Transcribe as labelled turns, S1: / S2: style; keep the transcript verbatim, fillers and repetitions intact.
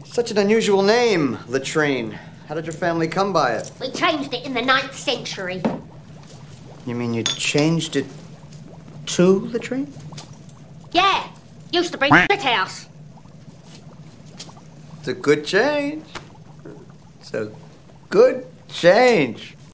S1: Such an unusual name, Latrine. How did your family come by it?
S2: We changed it in the ninth century.
S1: You mean you changed it to Latrine?
S2: Yeah, used to be shit house.
S1: It's a good change. It's a good change.